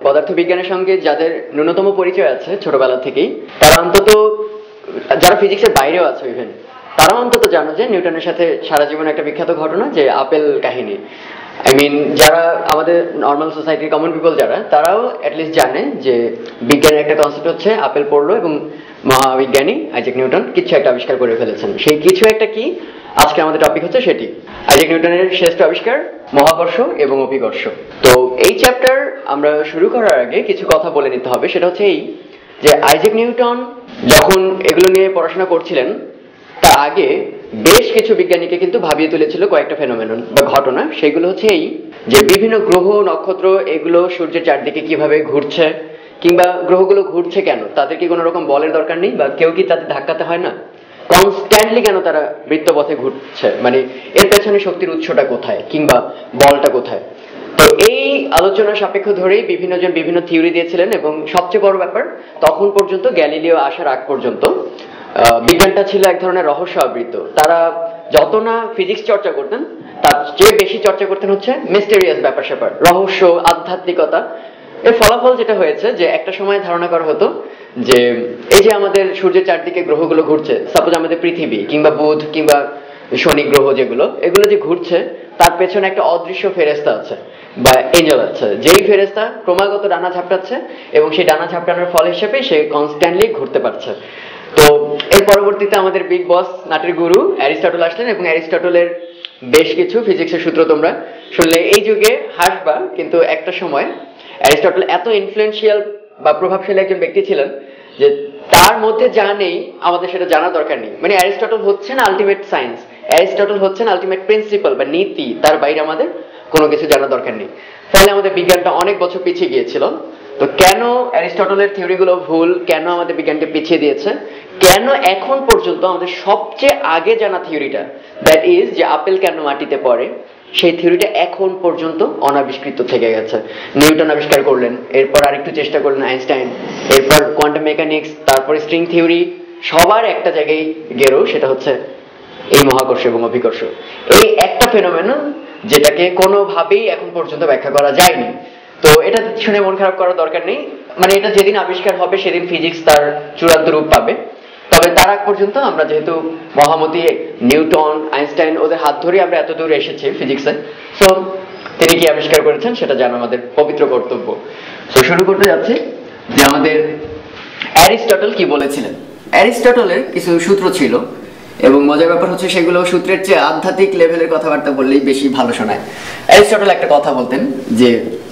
পদার্থবিজ্ঞানের সঙ্গে যাদের ন্যূনতম পরিচয় আছে ছোটবেলা থেকেই, তারা অন্তত, যারা ফিজিক্সের বাইরেও আছে ইভেন, তারাও অন্তত জানো যে নিউটনের সাথে সারা জীবনে একটা বিখ্যাত ঘটনা, যে আপেল কাহিনী। আই মিন, যারা আমাদের নর্মাল সোসাইটির কমন পিপল যারা, তারাও অ্যাটলিস্ট জানে যে বিজ্ঞানের একটা কনসেপ্ট হচ্ছে আপেল পড়লো এবং মহাবিজ্ঞানী আইজ্যাক নিউটন কিছু একটা আবিষ্কার করে ফেলেছেন। সেই কিছু একটা কি আজকে আমাদের টপিক হচ্ছে সেটি, আইজ্যাক নিউটনের শ্রেষ্ঠ আবিষ্কার মহাকর্ষ এবং অভিকর্ষ। তো এই চ্যাপ্টার আমরা শুরু করার আগে কিছু কথা বলে নিতে হবে। সেটা হচ্ছে এই যে আইজ্যাক নিউটন যখন এগুলো নিয়ে পড়াশোনা করছিলেন, তার আগে বেশ কিছু বিজ্ঞানীকে কিন্তু ভাবিয়ে তুলেছিল কয়েকটা ফেনোমেনন বা ঘটনা। সেগুলো হচ্ছে এই যে বিভিন্ন গ্রহ নক্ষত্র এগুলো সূর্যের চারদিকে কিভাবে ঘুরছে, কিংবা গ্রহগুলো ঘুরছে কেন, তাদের কি কোনো রকম বলের দরকার নেই, বা কেউ কি তাদের ধাক্কাতে হয় না, কনস্ট্যান্টলি কেন তারা বৃত্তপথে ঘুরছে, মানে এর পেছনে শক্তির উৎসটা কোথায় কিংবা বলটা কোথায়। তো এই আলোচনা সাপেক্ষ ধরেই বিভিন্ন জন বিভিন্ন থিওরি দিয়েছিলেন, এবং সবচেয়ে বড় ব্যাপার, তখন পর্যন্ত গ্যালিলিও আসার আগ পর্যন্ত বিজ্ঞানটা ছিল এক ধরনের রহস্য আবৃত। তারা যত না ফিজিক্স চর্চা করতেন, তার চেয়ে বেশি চর্চা করতেন হচ্ছে মিস্টেরিয়াস ব্যাপার স্যাপার, রহস্য, আধ্যাত্মিকতা। এর ফলাফল যেটা হয়েছে যে একটা সময় ধারণা করা হতো যে এই যে আমাদের সূর্যের চারদিকে গ্রহগুলো ঘুরছে, সাপোজ আমাদের পৃথিবী কিংবা বুধ কিংবা শনি গ্রহ যেগুলো, এগুলো যে ঘুরছে, তার পেছনে একটা অদৃশ্য ফেরেস্তা আছে বা এঞ্জেল আছে, যেই ফেরেস্তা ক্রমাগত ডানা ঝাপটাচ্ছে, এবং সেই ডানা ঝাপটানোর ফল হিসেবে সে কনস্ট্যান্টলি ঘুরতে পারছে। তো এর পরবর্তীতে আমাদের বিগ বস নাটের গুরু অ্যারিস্টটল আসলেন, এবং অ্যারিস্টটলের বেশ কিছু ফিজিক্সের সূত্র তোমরা শুনলে এই যুগে হাসবা, কিন্তু একটা সময় অ্যারিস্টটল এত ইনফ্লুয়েন্সিয়াল বা প্রভাবশালী একজন ব্যক্তি ছিলেন যে তার মধ্যে যা নেই আমাদের সেটা জানা দরকার নেই। মানে অ্যারিস্টটল হচ্ছেন আলটিমেট সায়েন্স, অ্যারিস্টটল হচ্ছেন আলটিমেট প্রিন্সিপাল বা নীতি, তার বাইরে আমাদের কোনো কিছু জানা দরকার নেই। ফলে আমাদের বিজ্ঞানটা অনেক বছর পিছিয়ে গিয়েছিল। তো কেন অ্যারিস্টটলের থিওরিগুলো ভুল, কেন আমাদের বিজ্ঞানকে পিছিয়ে দিয়েছে, কেন এখন পর্যন্ত আমাদের সবচেয়ে আগে জানা থিওরিটা, দ্যাট ইজ যে আপেল কেন মাটিতে পড়ে, সেই থিওরিটা এখন পর্যন্ত অনাবিষ্কৃত থেকে গেছে। নিউটন আবিষ্কার করলেন, এরপর আরেকটু চেষ্টা করলেন আইনস্টাইন, এরপর কোয়ান্টাম মেকানিক্স, তারপর স্ট্রিং থিওরি, সবার একটা জায়গায় গেরো, সেটা হচ্ছে এই মহাকর্ষ এবং অভিকর্ষ। এই একটা ফেনোমেনন যেটাকে কোনোভাবেই এখন পর্যন্ত ব্যাখ্যা করা যায়নি। তো এটা শুনে মন খারাপ করার দরকার নেই, মানে এটা যেদিন আবিষ্কার হবে সেদিন ফিজিক্স তার চূড়ান্ত রূপ পাবে। তবে তার আগ পর্যন্ত আমরা যেহেতু মহামতি নিউটন, আইনস্টাইন, ওদের হাত ধরে আমরা এত দূর এসেছি ফিজিক্সে, সো তিনি কি আবিষ্কার করেছেন সেটা জানা আমাদের পবিত্র কর্তব্য। তো শুরু করতে যাচ্ছি যে আমাদের অ্যারিস্টটল কি বলেছিলেন। অ্যারিস্টটলের কিছু সূত্র ছিল, এবং মজার ব্যাপার হচ্ছে সেগুলো সূত্রের চেয়ে আধ্যাত্মিক লেভেলের কথাবার্তা বললেই বেশি ভালো শোনায়। অ্যারিস্টটল একটা কথা বলতেন যে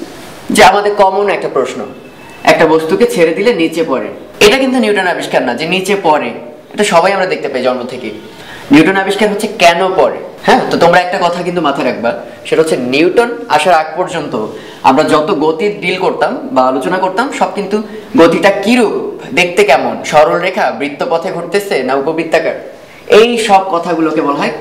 আমাদের কমন একটা প্রশ্ন, একটা বস্তুকে ছেড়ে দিলে নিচে পড়ে। এটা কিন্তু নিউটন আবিষ্কার না যে নিচে পড়ে, এটা সবাই আমরা দেখতে পাই জন্ম থেকে। নিউটন আবিষ্কার হচ্ছে কেন পড়ে। হ্যাঁ, তো তোমরা একটা কথা কিন্তু মাথায় রাখবা, সেটা হচ্ছে নিউটন আসার আগ পর্যন্ত আমরা যত গতির ডিল করতাম বা আলোচনা করতাম, সব কিন্তু গতিটা কিরূপ, দেখতে কেমন, সরল রেখা, বৃত্তপথে ঘুরতেছে না উপবৃত্তাকার, এই সব কথাগুলোকে বলা হয়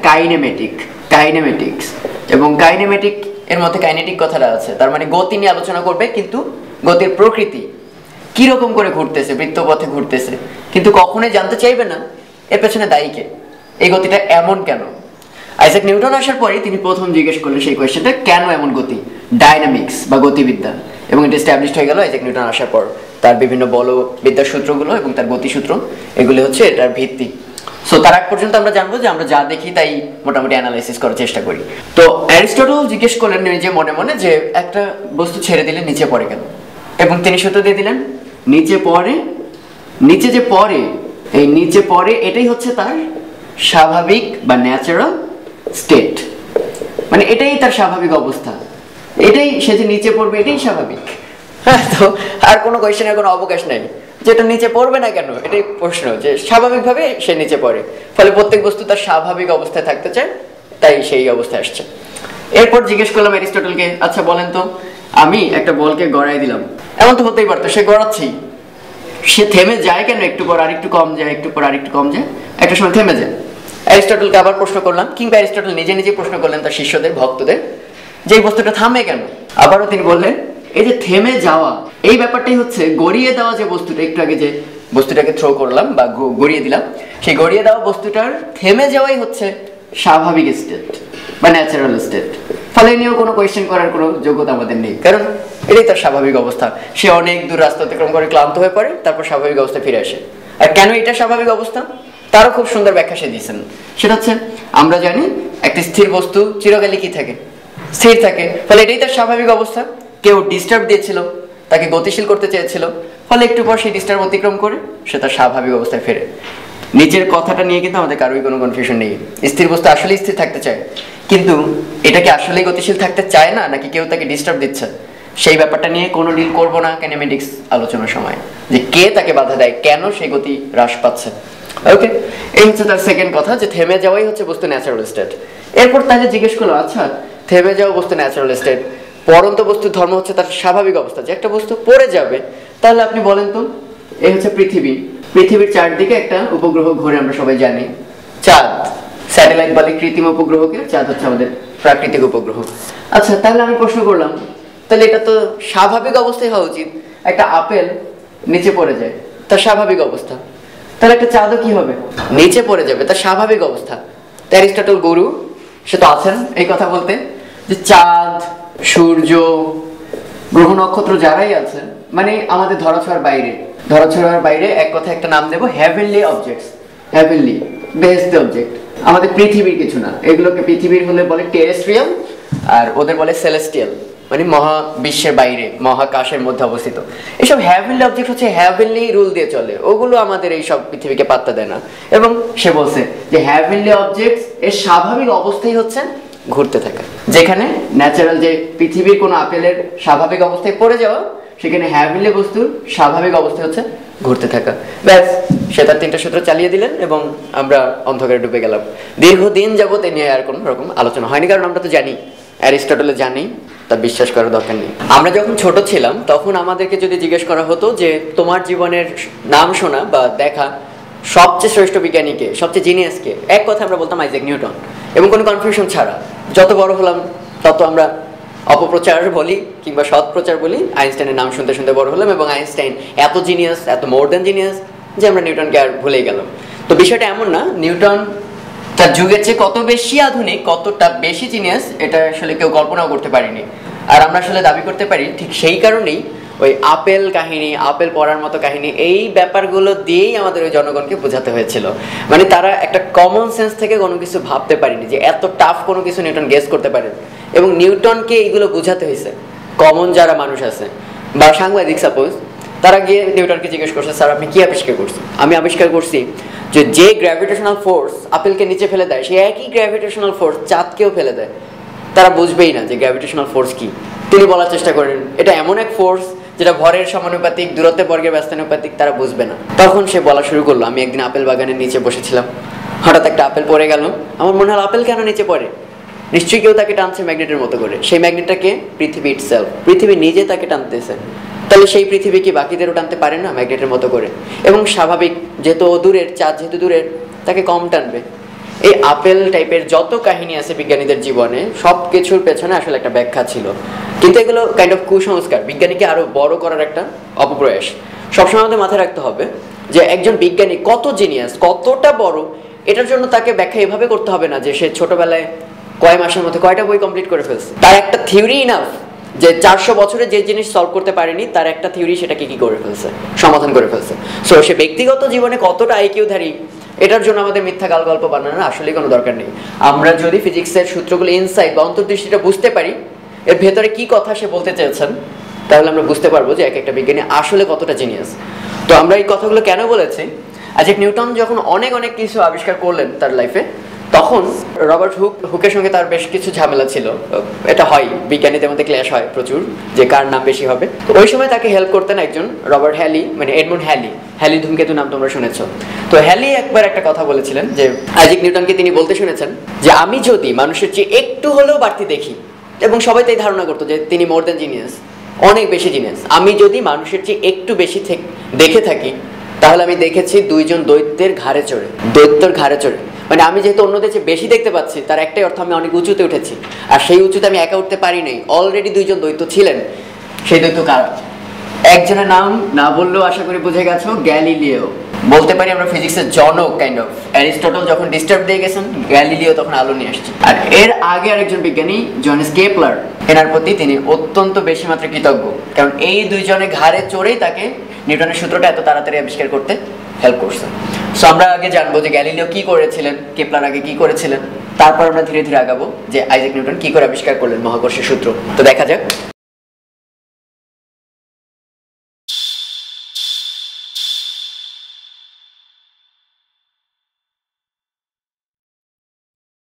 কাইনেমেটিক্স। এবং কাইনেমেটিক এর মধ্যে কাইনেটিক কথাটা আছে, তার মানে গতি নিয়ে আলোচনা করবে, কিন্তু গতির প্রকৃতি কিরকম করে ঘুরতেছে, বৃত্তপথে ঘুরতেছে, কিন্তু কখনোই জানতে চাইবে না এর পেছনে দায়ীকে, এই গতিটা এমন কেন। আইজ্যাক নিউটন আসার পরে তিনি প্রথম জিজ্ঞেস করলেন সেই কোয়েশ্চেনটা, কেন এমন গতি, ডাইনামিক্স বা গতিবিদ্যা, এবং এটা এস্টাবলিশড হয়ে গেল আইজ্যাক নিউটন আসার পর। তার বিভিন্ন বলবিদ্যার সূত্রগুলো এবং তার গতিসূত্র, এগুলো হচ্ছে এটার ভিত্তি। সো তার আগ পর্যন্ত আমরা জানবো যে আমরা যা দেখি তাই মোটামুটি অ্যানালাইসিস করার চেষ্টা করি। তো অ্যারিস্টটল জিজ্ঞেস করলেন নিজে মনে মনে যে একটা বস্তু ছেড়ে দিলে নিচে পড়ে কেন, এবং তিনি সূত্র দিয়ে দিলেন নিচে পড়ে, নিচে যে পড়ে, এই নিচে পড়ে এটাই হচ্ছে তার স্বাভাবিক বা ন্যাচারাল স্টেট, মানে এটাই তার স্বাভাবিক অবস্থা, এটাই সে যে নিচে পড়বে এটাই স্বাভাবিক। হ্যাঁ, তো আর কোনো কোয়েশ্চেনের কোনো অবকাশ নাই, যেটা নিচে পড়বে না কেন, এটাই প্রশ্ন, যে স্বাভাবিকভাবে সে নিচে পড়ে, ফলে প্রত্যেক বস্তু তার স্বাভাবিক অবস্থায় থাকতে চায়, তাই সেই অবস্থায় আসছে। এরপর জিজ্ঞেস করলাম অ্যারিস্টটলকে, আচ্ছা বলেন তো, আমি একটা বলকে গড়াই দিলাম, এমন তো হতেই পারতো সে গড়াচ্ছেই, সে থেমে যায় কেন, একটু পর আরেকটু কম যায়, একটু পর আরেকটু কম যায়, একটা সময় থেমে যায়। অ্যারিস্টটলকে আবার প্রশ্ন করলাম, কিংবা অ্যারিস্টটল নিজে নিজে প্রশ্ন করলেন তার শিষ্যদের, ভক্তদের, যে এই বস্তুটা থামে কেন। আবারও তিনি বললেন, এই যে থেমে যাওয়া, এই ব্যাপারটাই হচ্ছে গড়িয়ে দেওয়া, যে বস্তুটা একটু আগে যে বস্তুটাকে থ্রো করলাম বা গড়িয়ে দিলাম, সেই গড়িয়ে দেওয়া বস্তুটার থেমে যাওয়াই হচ্ছে স্বাভাবিক স্টেট বা ন্যাচারাল স্টেট। ফলে নিয়েও কোনো কোয়েশ্চেন করার কোনো যোগ্যতা আমাদের নেই, কারণ এটাই তার স্বাভাবিক অবস্থা। সে অনেক দূর রাস্তা অতিক্রম করে ক্লান্ত হয়ে পড়ে, তারপর স্বাভাবিক অবস্থায় ফিরে আসে। আর কেন এটা স্বাভাবিক অবস্থা, তারও খুব সুন্দর ব্যাখ্যা সে দিয়েছেন। সেটা হচ্ছে, আমরা জানি একটি স্থির বস্তু চিরকালই কি থাকে, স্থির থাকে, ফলে এটাই তার স্বাভাবিক অবস্থা। কেউ ডিস্টার্ব দিয়েছিল, তাকে গতিশীল করতে চেয়েছিল, ফলে একটু পর সেই ডিস্টার্ব অতিক্রম করে সে তার স্বাভাবিক অবস্থায় ফেরে। নিজের কথাটা নিয়ে কিন্তু আমাদের কারোই কোনো কনফিউশন নেই। স্থির বস্তু আসলেই স্থির থাকতে চায়, কিন্তু এটা কি আসলেই গতিশীল থাকতে চায় না, নাকি কেউ তাকে ডিস্টার্ব দিচ্ছে, সেই ব্যাপারটা নিয়ে কোনো ডিল করবো না কাইনেমেটিক্স আলোচনার সময়, যে কে তাকে বাধা দেয়, কেন সেই গতি হ্রাস পাচ্ছে। ওকে, এই হচ্ছে তার সেকেন্ড কথা, যে থেমে যাওয়াই হচ্ছে বস্তু ন্যাচারাল স্টেট। এরপর তাহলে জিজ্ঞেস করলো, আচ্ছা থেমে যাওয়া বস্তু ন্যাচারাল স্টেট, পরন্ত বস্তুর ধর্ম হচ্ছে তার স্বাভাবিক অবস্থা, যে একটা বস্তু পড়ে যাবে, তাহলে আপনি বলেন তো, এই হচ্ছে পৃথিবী, পৃথিবীর চারদিকে একটা উপগ্রহ ঘোরে, আমরা সবাই জানি। চাঁদ, স্যাটেলাইট বলে কৃত্রিম উপগ্রহকে, চাঁদ হচ্ছে আমাদের প্রাকৃতিক উপগ্রহ। আচ্ছা, তাহলে আমি প্রশ্ন করলাম, তাহলে এটা তো স্বাভাবিক অবস্থায় হওয়া উচিত, একটা আপেল নিচে পড়ে যায়, তার স্বাভাবিক অবস্থা, তাহলে একটা চাঁদও কি হবে, নিচে পড়ে যাবে, তার স্বাভাবিক অবস্থা। অ্যারিস্টটল গুরু, সে তো আছেন এই কথা বলতে, যে চাঁদ, সূর্য, গ্রহ নক্ষত্র যারাই আছে, মানে আমাদের ধরাছোঁয়ার বাইরে, ধরাছোঁয়ার বাইরে এক কথা একটা নাম দেবো, হ্যাভেনলি অবজেক্টস, হ্যাভেনলি বেহেশতি অবজেক্ট, আমাদের পৃথিবীর কিছু না, এগুলোকে পৃথিবীর হলে বলে টেরেস্ট্রিয়াল, আর ওদের বলে সেলেস্টিয়াল, মানে মহাবিশ্বের বাইরে, মহাকাশের মধ্যে অবস্থিত। এইসব হ্যাভেনলি অবজেক্ট হচ্ছে হ্যাভেনলি রুল দিয়ে চলে, ওগুলো আমাদের এই সব পৃথিবীকে পাত্তা দেয় না। এবং সে বলছে যে হ্যাভেনলি অবজেক্টস এর স্বাভাবিক অবস্থাই হচ্ছে ঘুরতে থাকা। যেখানে ন্যাচারাল, যে পৃথিবীর কোনো আপেলের স্বাভাবিক অবস্থায় পড়ে যাওয়া, সেখানে হ্যাভেনলি বস্তুর স্বাভাবিক অবস্থা হচ্ছে ঘুরতে থাকা। ব্যাস, সে তার তিনটা সূত্র চালিয়ে দিলেন এবং আমরা অন্ধকারে ডুবে গেলাম। দীর্ঘদিন যাবত এ নিয়ে আর কোনো রকম আলোচনা হয়নি, কারণ আমরা তো জানি, অ্যারিস্টটলে জানি, তা বিশ্বাস করার দরকার নেই। আমরা যখন ছোট ছিলাম তখন আমাদেরকে যদি জিজ্ঞেস করা হতো যে তোমার জীবনের নাম শোনা বা দেখা সবচেয়ে শ্রেষ্ঠ বিজ্ঞানীকে, সবচেয়ে জিনিয়াসকে, এক কথা আমরা বলতাম আইজ্যাক নিউটন, এবং কোনো কনফিউশন ছাড়া। যত বড় হলাম তত আমরা অপপ্রচার বলি কিংবা সৎ প্রচার বলি, আইনস্টাইনের নাম শুনতে শুনতে বড় হলাম, এবং আইনস্টাইন এত জিনিয়াস, এত মোর দ্যান জিনিয়াস, যে আমরা নিউটনকে আর ভুলেই গেলাম। তো বিষয়টা এমন না, নিউটন তার যুগের চেয়ে কত বেশি আধুনিক, কতটা বেশি জিনিয়াস, এটা আসলে কেউ কল্পনাও করতে পারেনি। আর আমরা আসলে দাবি করতে পারি ঠিক সেই কারণেই ওই আপেল কাহিনী, আপেল পড়ার মতো কাহিনী, এই ব্যাপারগুলো দিয়েই আমাদের ওই জনগণকে বোঝাতে হয়েছিল। মানে তারা একটা কমন সেন্স থেকে কোনো কিছু ভাবতে পারেনি যে এত টাফ কোনো কিছু নিউটন গেস করতে পারেন, এবং নিউটনকে এইগুলো বোঝাতে হয়েছে। কমন যারা মানুষ আছে বা সাংবাদিক সাপোজ, তারা গিয়ে নিউটনকে জিজ্ঞেস করছে, স্যার আপনি কি আবিষ্কার করছেন? আমি আবিষ্কার করছি যে যে গ্র্যাভিটেশনাল ফোর্স আপেলকে নিচে ফেলে দেয়, সেই একই গ্র্যাভিটেশনাল ফোর্স চাঁদকেও ফেলে দেয়। তারা বুঝবেই না যে গ্র্যাভিটেশনাল ফোর্স কি। তিনি বলার চেষ্টা করেন এটা এমন এক ফোর্স যেটা ভরের সমানুপাতিক, দূরত্বের বর্গের ব্যস্তানুপাতিক, তারা বুঝবে না। তখন সে বলা শুরু করলো, আমি একদিন আপেল বাগানের নিচে বসেছিলাম, হঠাৎ একটা আপেল পড়ে গেল, আমার মনে হলো আপেল কেন নিচে পড়ে, নিশ্চয়ই কেউ তাকে টানছে ম্যাগনেটের মতো করে। সেই ম্যাগনেটটাকে পৃথিবী ইটসেলফ, পৃথিবী নিজে তাকে টানতেছে। তাহলে সেই পৃথিবী কি বাকিদেরও টানতে পারে না ম্যাগনেটের মতো করে? এবং স্বাভাবিক, যেহেতু দূরের, চাঁদ যেহেতু দূরের, তাকে কম টানবে। এই আপেল টাইপের যত কাহিনী আছে বিজ্ঞানীদের জীবনে, সব কিছুর পেছনে আসলে একটা ব্যাখ্যা ছিল, কিন্তু এগুলো কাইন্ড অফ কুসংস্কার, বিজ্ঞানীকে আরো বড় করার একটা অপপ্রয়াস। সবসময় আমাদের মাথায় রাখতে হবে যে একজন বিজ্ঞানী কত জিনিয়াস, কতটা বড়, এটার জন্য তাকে ব্যাখ্যা এভাবে করতে হবে না যে সে ছোটবেলায় কয় মাসের মধ্যে কয়টা বই কমপ্লিট করে ফেলছে। তার একটা থিওরি ইনাফ, যে 400 বছরে যে জিনিস সলভ করতে পারেনি, তার একটা থিওরি সেটাকে কি করে ফেলছে, সমাধান করে ফেলছে। সো সে ব্যক্তিগত জীবনে কতটা আইকিউধারী, এটার জন্য আমাদের মিথ্যা গাল গল্প বানানোর আসলে কোনো দরকার নেই। আমরা যদি ফিজিক্সের সূত্রগুলো, ইনসাইট বা অন্তর্দৃষ্টিটা বুঝতে পারি, এর ভেতরে কি কথা সে বলতে চেয়েছেন, তাহলে আমরা বুঝতে পারবো যে এক একটা বিজ্ঞানী আসলে কতটা জিনিয়াস। তো আমরা এই কথাগুলো কেন বলেছি, আইজ্যাক নিউটন যখন অনেক অনেক কিছু আবিষ্কার করলেন তার লাইফে, তখন রবার্ট হুকের সঙ্গে তার বেশ কিছু ঝামেলা ছিল। এটা হয়, বিজ্ঞানীদের মধ্যে ক্ল্যাশ হয় প্রচুর, যে কার নাম বেশি হবে। তো ওই সময় তাকে হেল্প করতেন একজন রবার্ট হ্যালি, মানে এডমন্ড হ্যালি। হ্যালি ধূমকেতু নাম তোমরা শুনেছো। তো হ্যালি একবার একটা কথা বলেছিলেন, যে আইজ্যাক নিউটনকে তিনি বলতে শুনেছেন যে আমি যদি মানুষের চেয়ে একটু হলেও বাড়তি দেখি, এবং সবাই তাই ধারণা করতো যে তিনি মোর দ্যান জিনিয়াস, অনেক বেশি জিনিয়াস, আমি যদি মানুষের চেয়ে একটু বেশি দেখে থাকি, তাহলে আমি দেখেছি দুইজন দৈত্যের ঘাড়ে চড়ে, দৈত্যের ঘাড়ে চড়ে। মানে আমি যেহেতু অন্যদের চেয়ে বেশি দেখতে পাচ্ছি, তার একটাই অর্থ আমি অনেক উঁচুতে উঠেছি, আর সেই উঁচুতে আমি একা উঠতে পারি নাই, অলরেডি দুইজন দৈত্য ছিলেন। সেই দৈত্য কারা? একজনের নাম না বললেও আশা করি বুঝে গেছো, গ্যালিলিও। বলতে পারি আমরা ফিজিক্সের জনক কাইন্ড অফ। অ্যারিস্টটল যখন ডিস্টার্ব দিয়ে গেছেন, গ্যালিলিও তখন আলো নিয়ে আসছে। আর এর আগে আরেকজন বিজ্ঞানী জোহানেস কেপলার, এনার প্রতি তিনি অত্যন্ত বেশি মাত্রা কৃতজ্ঞ, কারণ এই দুইজনে ঘাড়ে চড়েই তাকে নিউটনের সূত্রটা এত তাড়াতাড়ি আবিষ্কার করতে হেল্প করছে। সো আমরা আগে জানবো যে গ্যালিলিও কি করেছিলেন, কেপলার আগে কি করেছিলেন, তারপর আমরা ধীরে ধীরে আগাবো যে আইজাক নিউটন কি করে আবিষ্কার করলেন মহাকর্ষের সূত্র। তো দেখা যাক।